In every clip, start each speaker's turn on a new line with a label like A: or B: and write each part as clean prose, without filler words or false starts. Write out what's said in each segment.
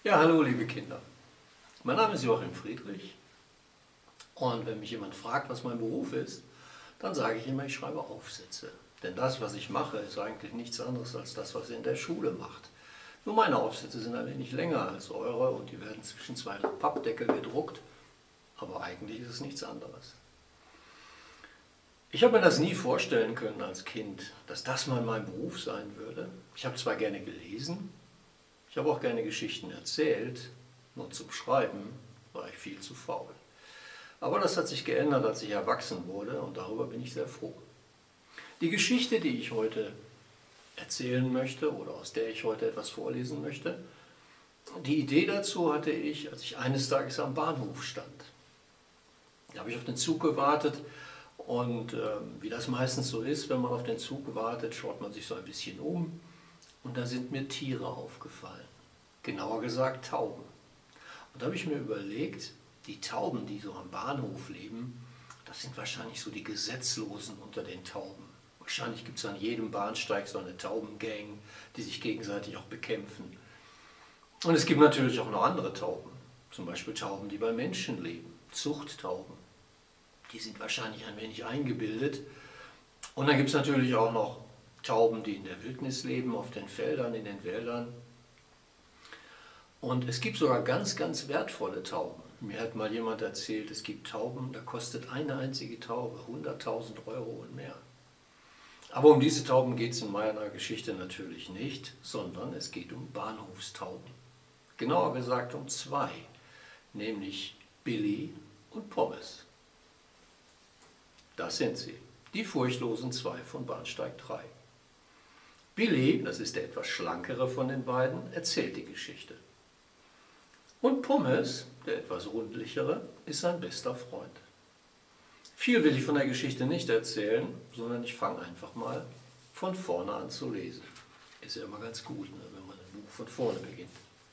A: Ja, hallo liebe Kinder. Mein Name ist Joachim Friedrich und wenn mich jemand fragt, was mein Beruf ist, dann sage ich immer, ich schreibe Aufsätze. Denn das, was ich mache, ist eigentlich nichts anderes als das, was ihr in der Schule macht. Nur meine Aufsätze sind ein wenig länger als eure und die werden zwischen zwei Pappdeckel gedruckt, aber eigentlich ist es nichts anderes. Ich habe mir das nie vorstellen können als Kind, dass das mal mein Beruf sein würde. Ich habe zwar gerne gelesen, ich habe auch gerne Geschichten erzählt, nur zum Schreiben war ich viel zu faul. Aber das hat sich geändert, als ich erwachsen wurde und darüber bin ich sehr froh. Die Geschichte, die ich heute erzählen möchte oder aus der ich heute etwas vorlesen möchte, die Idee dazu hatte ich, als ich eines Tages am Bahnhof stand. Da habe ich auf den Zug gewartet und wie das meistens so ist, wenn man auf den Zug wartet, schaut man sich so ein bisschen um und da sind mir Tiere aufgefallen. Genauer gesagt Tauben. Und da habe ich mir überlegt, die Tauben, die so am Bahnhof leben, das sind wahrscheinlich so die Gesetzlosen unter den Tauben. Wahrscheinlich gibt es an jedem Bahnsteig so eine Taubengang, die sich gegenseitig auch bekämpfen. Und es gibt natürlich auch noch andere Tauben, zum Beispiel Tauben, die bei Menschen leben, Zuchttauben. Die sind wahrscheinlich ein wenig eingebildet. Und dann gibt es natürlich auch noch Tauben, die in der Wildnis leben, auf den Feldern, in den Wäldern. Und es gibt sogar ganz, ganz wertvolle Tauben. Mir hat mal jemand erzählt, es gibt Tauben, da kostet eine einzige Taube 100.000 Euro und mehr. Aber um diese Tauben geht es in meiner Geschichte natürlich nicht, sondern es geht um Bahnhofstauben. Genauer gesagt um zwei, nämlich Billy und Pommes. Das sind sie, die furchtlosen zwei von Bahnsteig 3. Billy, das ist der etwas schlankere von den beiden, erzählt die Geschichte. Und Pommes, der etwas rundlichere, ist sein bester Freund. Viel will ich von der Geschichte nicht erzählen, sondern ich fange einfach mal von vorne an zu lesen. Ist ja immer ganz gut, ne, wenn man ein Buch von vorne beginnt.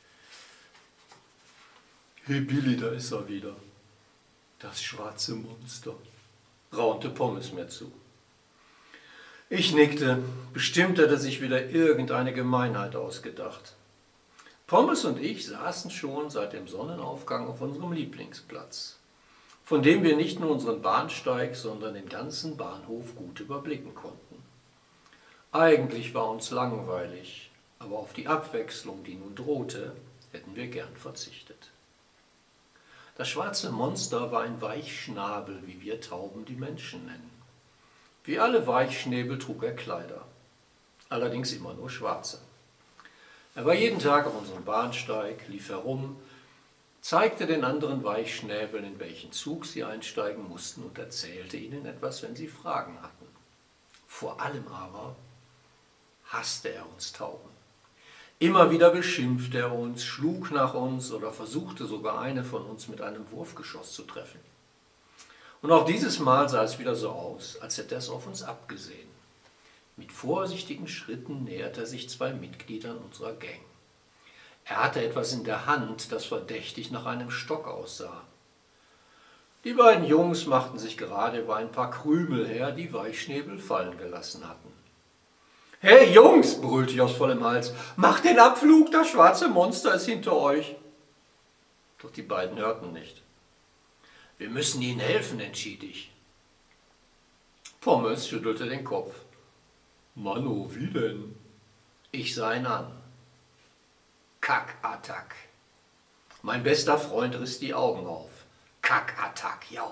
A: Hey Billy, da ist er wieder. Das schwarze Monster, raunte Pommes mir zu. Ich nickte, bestimmt hat er sich wieder irgendeine Gemeinheit ausgedacht. Pommes und ich saßen schon seit dem Sonnenaufgang auf unserem Lieblingsplatz, von dem wir nicht nur unseren Bahnsteig, sondern den ganzen Bahnhof gut überblicken konnten. Eigentlich war uns langweilig, aber auf die Abwechslung, die nun drohte, hätten wir gern verzichtet. Das schwarze Monster war ein Weichschnabel, wie wir Tauben die Menschen nennen. Wie alle Weichschnäbel trug er Kleider, allerdings immer nur schwarze. Er war jeden Tag auf unserem Bahnsteig, lief herum, zeigte den anderen Weichschnäbeln, in welchen Zug sie einsteigen mussten und erzählte ihnen etwas, wenn sie Fragen hatten. Vor allem aber hasste er uns Tauben. Immer wieder beschimpfte er uns, schlug nach uns oder versuchte sogar eine von uns mit einem Wurfgeschoss zu treffen. Und auch dieses Mal sah es wieder so aus, als hätte er es auf uns abgesehen. Mit vorsichtigen Schritten näherte er sich zwei Mitgliedern unserer Gang. Er hatte etwas in der Hand, das verdächtig nach einem Stock aussah. Die beiden Jungs machten sich gerade über ein paar Krümel her, die Weichschnäbel fallen gelassen hatten. »Hey Jungs«, brüllte ich aus vollem Hals, »macht den Abflug, das schwarze Monster ist hinter euch!« Doch die beiden hörten nicht. »Wir müssen ihnen helfen«, entschied ich. Pommes schüttelte den Kopf. »Manno, wie denn?« Ich sah ihn an. Kackattack. Mein bester Freund riss die Augen auf. Kackattack, ja.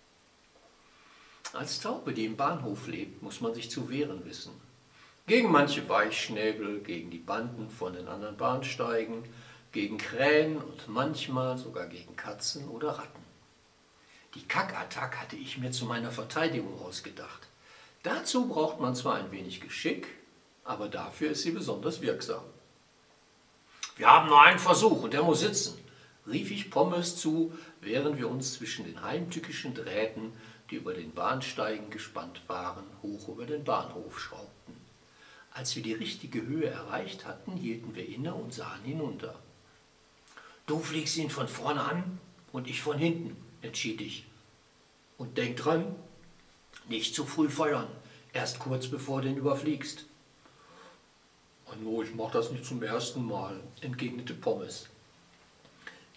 A: Als Taube, die im Bahnhof lebt, muss man sich zu wehren wissen. Gegen manche Weichschnäbel, gegen die Banden von den anderen Bahnsteigen, gegen Krähen und manchmal sogar gegen Katzen oder Ratten. Die Kackattack hatte ich mir zu meiner Verteidigung ausgedacht. Dazu braucht man zwar ein wenig Geschick, aber dafür ist sie besonders wirksam. »Wir haben nur einen Versuch und der muss sitzen«, rief ich Pommes zu, während wir uns zwischen den heimtückischen Drähten, die über den Bahnsteigen gespannt waren, hoch über den Bahnhof schraubten. Als wir die richtige Höhe erreicht hatten, hielten wir inne und sahen hinunter. »Du fliegst ihn von vorne an und ich von hinten«, entschied ich. »Und denk dran, nicht zu früh feuern, erst kurz bevor du ihn überfliegst.« »Oh, ich mach das nicht zum ersten Mal«, entgegnete Pommes.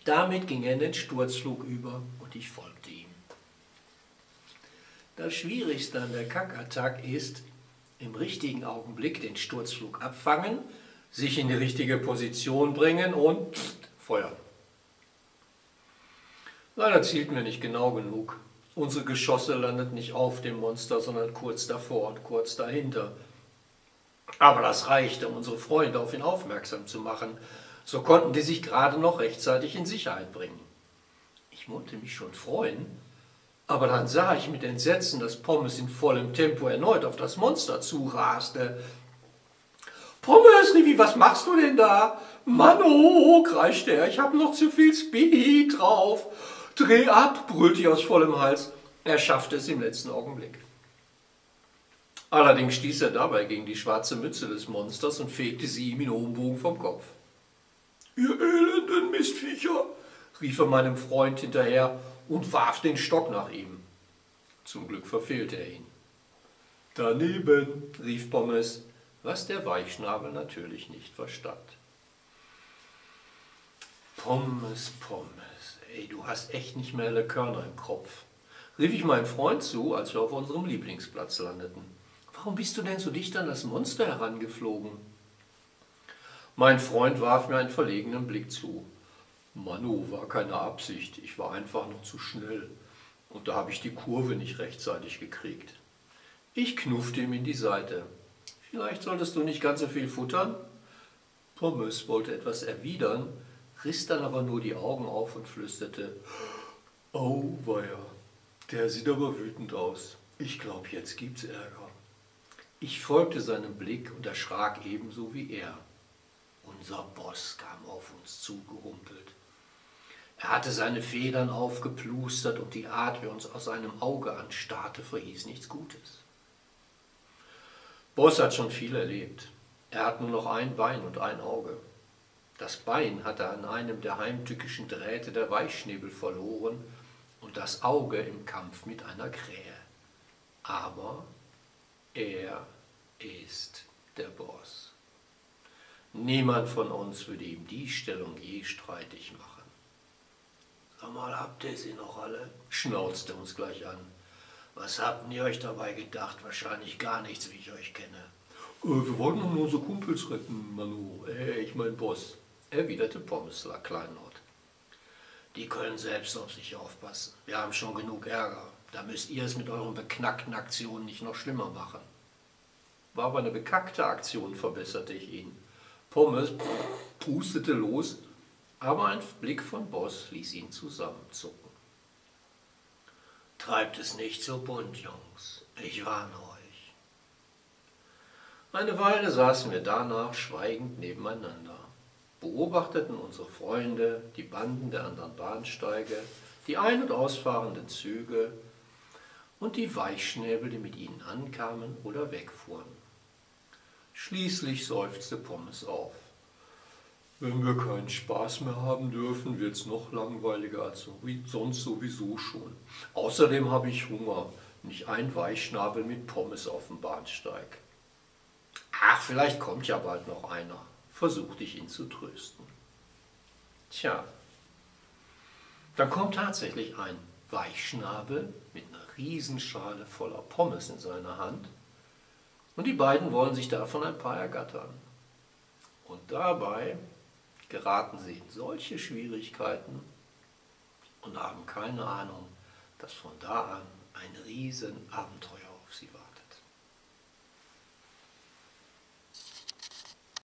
A: Damit ging er in den Sturzflug über und ich folgte ihm. Das Schwierigste an der Kackattack ist, im richtigen Augenblick den Sturzflug abfangen, sich in die richtige Position bringen und feuern. Leider zielten wir nicht genau genug. Unsere Geschosse landeten nicht auf dem Monster, sondern kurz davor und kurz dahinter. Aber das reichte, um unsere Freunde auf ihn aufmerksam zu machen. So konnten die sich gerade noch rechtzeitig in Sicherheit bringen. Ich wollte mich schon freuen, aber dann sah ich mit Entsetzen, dass Pommes in vollem Tempo erneut auf das Monster zuraste. »Pommes«, rief ich, »was machst du denn da?« »Mann, oh«, kreischte er, »ich habe noch zu viel Speed drauf.« »Dreh ab«, brüllte ich aus vollem Hals. Er schaffte es im letzten Augenblick. Allerdings stieß er dabei gegen die schwarze Mütze des Monsters und fegte sie ihm in hohem Bogen vom Kopf. »Ihr elenden Mistviecher«, rief er meinem Freund hinterher und warf den Stock nach ihm. Zum Glück verfehlte er ihn. »Daneben«, rief Pommes, was der Weichschnabel natürlich nicht verstand. »Pommes, Pommes, ey, du hast echt nicht mehr alle Körner im Kopf«, rief ich meinem Freund zu, als wir auf unserem Lieblingsplatz landeten. »Warum bist du denn so dicht an das Monster herangeflogen?« Mein Freund warf mir einen verlegenen Blick zu. »Manu, war keine Absicht, ich war einfach noch zu schnell. Und da habe ich die Kurve nicht rechtzeitig gekriegt.« Ich knuffte ihm in die Seite. »Vielleicht solltest du nicht ganz so viel futtern?« Pommes wollte etwas erwidern, riss dann aber nur die Augen auf und flüsterte, »Auweia, der sieht aber wütend aus. Ich glaube, jetzt gibt's Ärger.« Ich folgte seinem Blick und erschrak ebenso wie er. Unser Boss kam auf uns zugehumpelt. Er hatte seine Federn aufgeplustert und die Art, wie er uns aus seinem Auge anstarrte, verhieß nichts Gutes. Boss hat schon viel erlebt. Er hat nur noch ein Bein und ein Auge. Das Bein hat er an einem der heimtückischen Drähte der Weichschnäbel verloren und das Auge im Kampf mit einer Krähe. Aber er ist der Boss. Niemand von uns würde ihm die Stellung je streitig machen. »Sag mal, habt ihr sie noch alle?« schnauzte uns gleich an. »Was habt ihr euch dabei gedacht? Wahrscheinlich gar nichts, wie ich euch kenne.« Wir wollten nur unsere Kumpels retten, Manu. Ich mein Boss«, erwiderte Pommes kleinlaut. »Die können selbst auf sich aufpassen. Wir haben schon genug Ärger. Da müsst ihr es mit euren beknackten Aktionen nicht noch schlimmer machen.« War aber eine bekackte Aktion, verbesserte ich ihn. Pommes pustete los, aber ein Blick von Boss ließ ihn zusammenzucken. »Treibt es nicht so bunt, Jungs. Ich warne euch.« Eine Weile saßen wir danach schweigend nebeneinander, beobachteten unsere Freunde, die Banden der anderen Bahnsteige, die ein- und ausfahrenden Züge und die Weichschnäbel, die mit ihnen ankamen oder wegfuhren. Schließlich seufzte Pommes auf. »Wenn wir keinen Spaß mehr haben dürfen, wird es noch langweiliger als sonst sowieso schon. Außerdem habe ich Hunger, nicht ein Weichschnabel mit Pommes auf dem Bahnsteig.« »Ach, vielleicht kommt ja bald noch einer«, versuchte ich ihn zu trösten. Tja, dann kommt tatsächlich ein Weichschnabel mit einer Riesenschale voller Pommes in seiner Hand und die beiden wollen sich davon ein paar ergattern. Und dabei geraten sie in solche Schwierigkeiten und haben keine Ahnung, dass von da an ein Riesenabenteuer auf sie wartet.